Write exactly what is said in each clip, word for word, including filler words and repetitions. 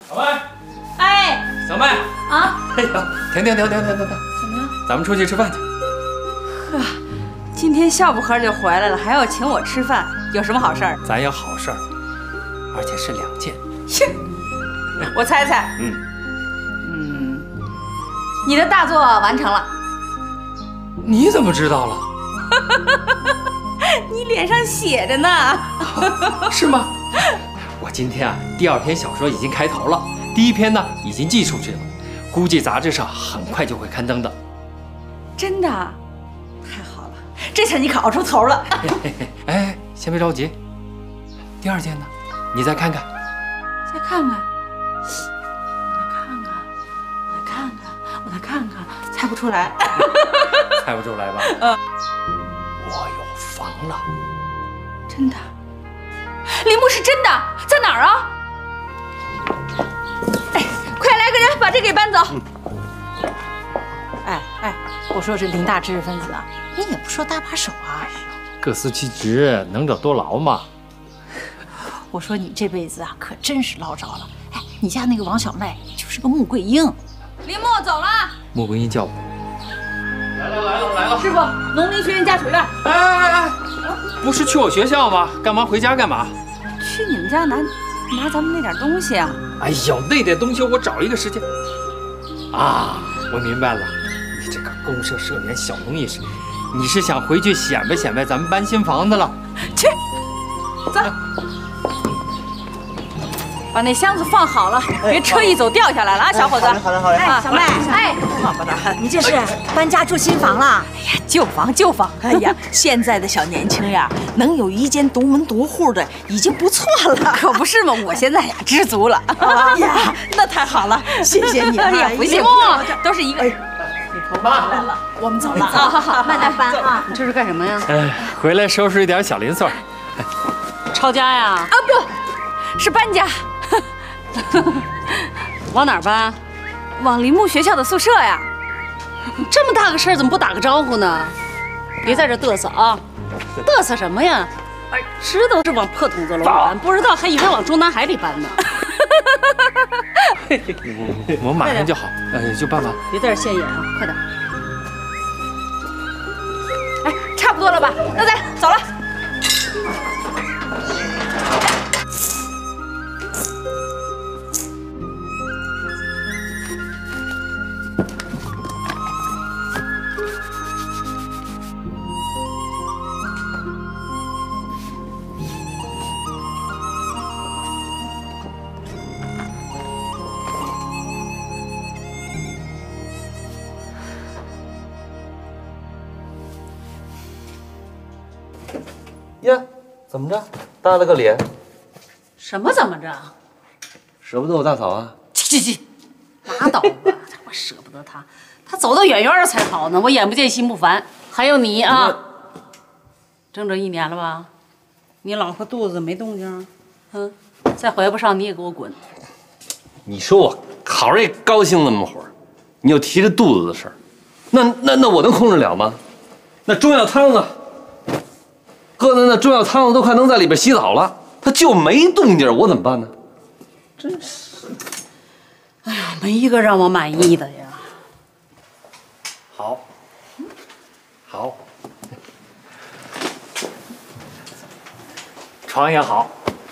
小麦， 哎， 小麦啊！ 哎呀，停停停停停停停！ 怎么样？ 咱们出去吃饭去。 呵，今天笑不呵就回来了，还要请我吃饭，有什么好事儿？ 咱有好事儿，而且是两件。 我猜猜， 嗯嗯，你的大作完成了。 你怎么知道了？ 你脸上写着呢。 是吗？我今天啊，第二篇小说已经开头了，第一篇呢已经寄出去了，估计杂志上很快就会刊登的。 真的？太好了，这下你可熬出头了。 哎，先别着急，第二件呢，你再看看。 再看看，我再看看，我再看看，我再看看，猜不出来。 猜不出来吧？ 嗯。 我有房了。 真的？林木是真的，在哪儿啊？哎，快来个人把这给搬走。嗯、 哎哎，我说这林大知识分子啊，你也不说搭把手啊？ 各司其职，能者多劳嘛。 我说你这辈子啊，可真是捞着了。哎，你家那个王小麦就是个穆桂英。 林木走了。 穆桂英叫我。来了来了来了！ 师傅，农林学院家属院。 哎哎哎！不是去我学校吗？干嘛回家干嘛？ 去你们家拿拿咱们那点东西啊！ 哎呦，那点东西我找一个时间。啊，我明白了，你这个公社社员小农艺师，你是想回去显摆显摆咱们搬新房子了？ 去，走。把那箱子放好了，别车一走掉下来了啊，小伙子。 好的好的。 哎，小麦，哎，你这是搬家住新房了？ 哎呀，旧房旧房。 哎呀，现在的小年轻呀，能有一间独门独户的已经不错了。 可不是嘛，我现在呀知足了。 哎呀，那太好了，谢谢你。 哎呀，不谢不谢，都是一个。 你头发来了，我们走了啊，好好，慢点搬啊。 你这是干什么呀？ 哎，回来收拾一点小零碎。 抄家呀？啊不，是搬家。 往哪儿搬？ 往林木学校的宿舍呀。 这么大个事儿，怎么不打个招呼呢？别在这嘚瑟啊！嘚瑟什么呀？知道是往破筒子楼里搬，不知道还以为往中南海里搬呢。 我马上就好，呃，就办吧。 别在这现眼啊，快点！ 哎，差不多了吧？那咱走了。 呀，怎么着？耷了个脸？ 什么怎么着？ 舍不得我大嫂啊？ 去去去，拉倒吧！我舍不得她，她走得远远的才好呢。我眼不见心不烦。还有你啊，整整一年了吧？你老婆肚子没动静，嗯，再怀不上你也给我滚！ 你说我好着也高兴那么会儿，你又提着肚子的事儿，那那那我能控制了吗？那中药汤呢？喝的那中药汤子都快能在里边洗澡了，它就没动静，我怎么办呢？真是， 哎呀，没一个让我满意的呀。 好，好，床也好。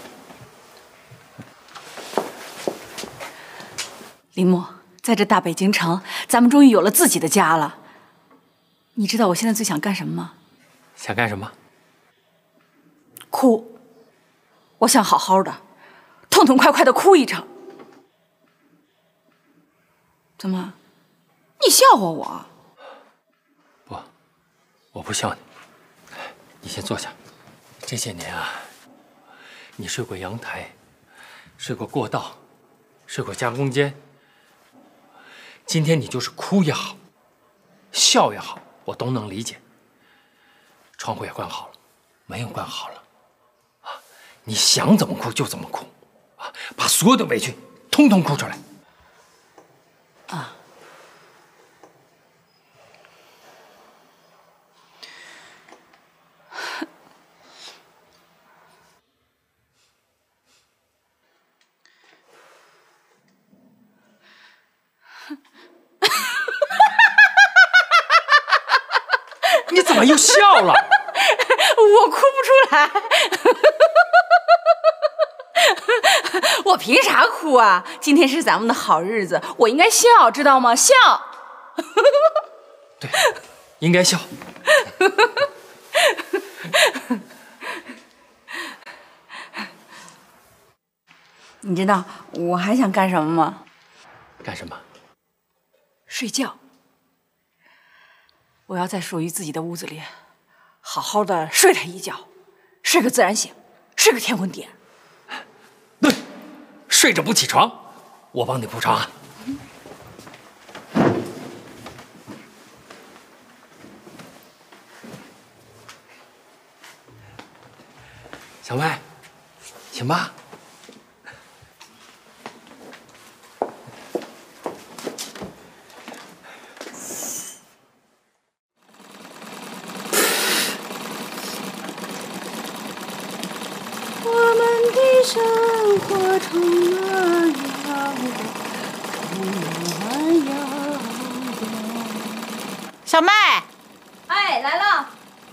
林木，在这大北京城，咱们终于有了自己的家了。你知道我现在最想干什么吗？ 想干什么？ 哭。我想好好的，痛痛快快的哭一场。怎么？你笑话我？ 不，我不笑你。你先坐下。这些年啊，你睡过阳台，睡过过道，睡过加工间。今天你就是哭也好，笑也好，我都能理解。窗户也关好了，门也关好了，啊，你想怎么哭就怎么哭，啊，把所有的委屈通通哭出来。 啊。 么又笑了？ 我哭不出来。我凭啥哭啊？今天是咱们的好日子，我应该笑，知道吗？笑。 对，应该笑。 你知道我还想干什么吗？ 干什么？ 睡觉。我要在属于自己的屋子里，好好的睡他一觉，睡个自然醒，睡个天昏地暗。 对，睡着不起床，我帮你铺床啊。小麦，醒吧。 我们的生活充满阳光，充满阳光。小麦， 哎，来了。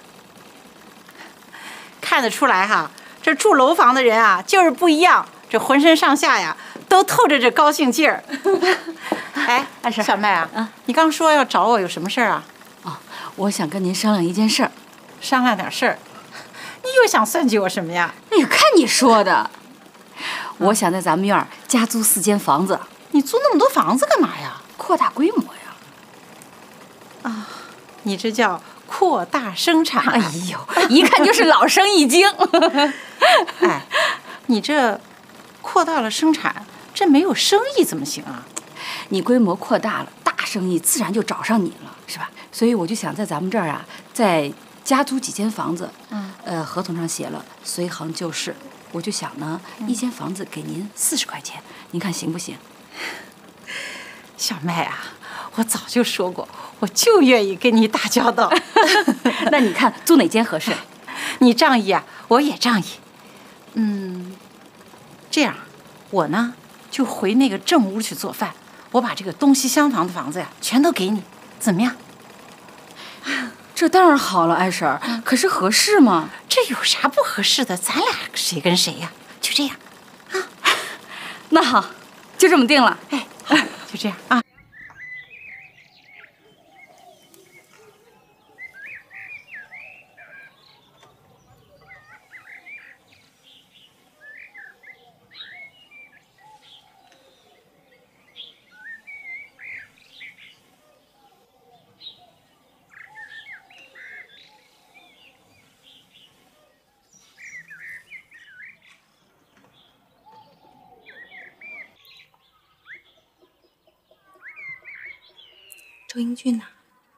看得出来哈，这住楼房的人啊，就是不一样，这浑身上下呀，都透着这高兴劲儿。哎， 二婶， 小麦啊， 啊， 你刚说要找我，有什么事儿啊？ 哦，我想跟您商量一件事儿。 商量点事儿。你又想算计我什么呀？ 哎呀，看你说的，我想在咱们院儿加租四间房子。 你租那么多房子干嘛呀？ 扩大规模呀！ 啊，你这叫扩大生产。 哎呦，一看就是老生意经。 哎，你这扩大了生产，这没有生意怎么行啊？ 你规模扩大了，大生意自然就找上你了，是吧？所以我就想在咱们这儿啊，再加租几间房子。嗯，呃，合同上写了随行就市。我就想呢，嗯、一间房子给您四十块钱，您看行不行？ 小麦啊，我早就说过，我就愿意跟你打交道。 那你看租哪间合适？ 你仗义啊，我也仗义。嗯，这样，我呢就回那个正屋去做饭，我把这个东西厢房的房子呀全都给你，怎么样？ 这当然好了，艾婶儿。嗯、可是合适吗？ 这有啥不合适的？咱俩谁跟谁呀？就这样，啊。 那好，就这么定了。 哎，好，就这样啊。 周英俊呢？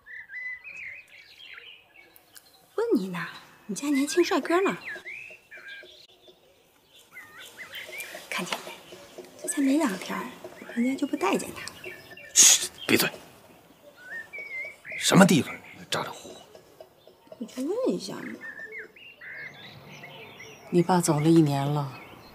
问你呢，你家年轻帅哥呢？看见没？这才没两天，人家就不待见他了。 嘘，闭嘴！什么地方咋咋呼呼？ 我就问一下嘛。 你爸走了一年了，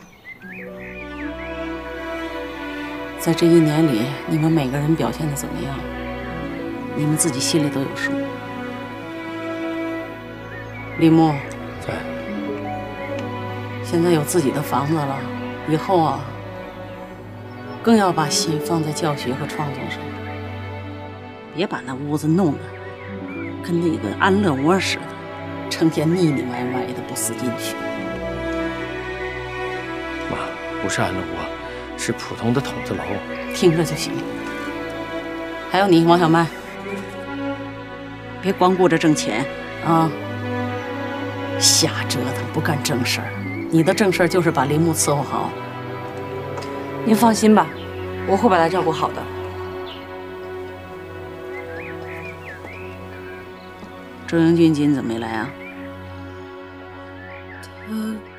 在这一年里，你们每个人表现的怎么样？你们自己心里都有数。李牧， 在。 现在有自己的房子了，以后啊，更要把心放在教学和创作上，别把那屋子弄得跟那个安乐窝似的，成天腻腻歪歪的，不思进取。 妈，不是安乐窝，是普通的筒子楼。 听着就行。还有你，王小麦。别光顾着挣钱啊，瞎折腾，不干正事儿。你的正事儿就是把林木伺候好。您放心吧，我会把他照顾好的。周英俊今怎么没来啊？ 他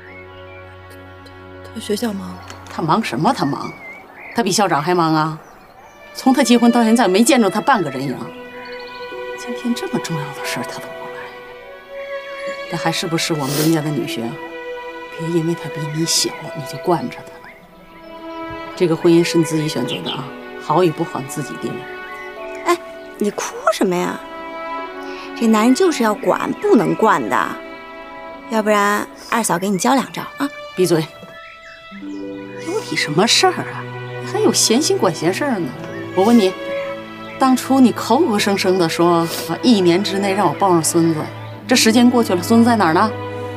他学校忙。 他忙什么？他忙？他比校长还忙啊！从他结婚到现在，没见着他半个人影。今天这么重要的事儿他都不来，他还是不是我们林家的女婿啊？别因为他比你小，你就惯着他。这个婚姻是你自己选择的啊，好与不好你自己定。 哎，你哭什么呀？ 这男人就是要管，不能惯的。要不然二嫂给你教两招啊！ 闭嘴！有你什么事儿啊？你还有闲心管闲事儿呢？我问你，当初你口口声声的说啊，一年之内让我抱上孙子，这时间过去了，孙子在哪儿呢？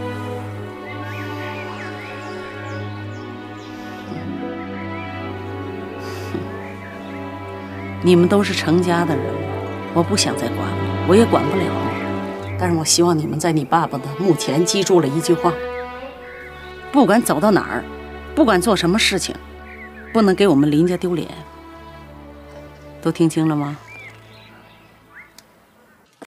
你们都是成家的人了，我不想再管了，我也管不了了。但是我希望你们在你爸爸的墓前记住了一句话：不管走到哪儿，不管做什么事情，不能给我们林家丢脸。都听清了吗？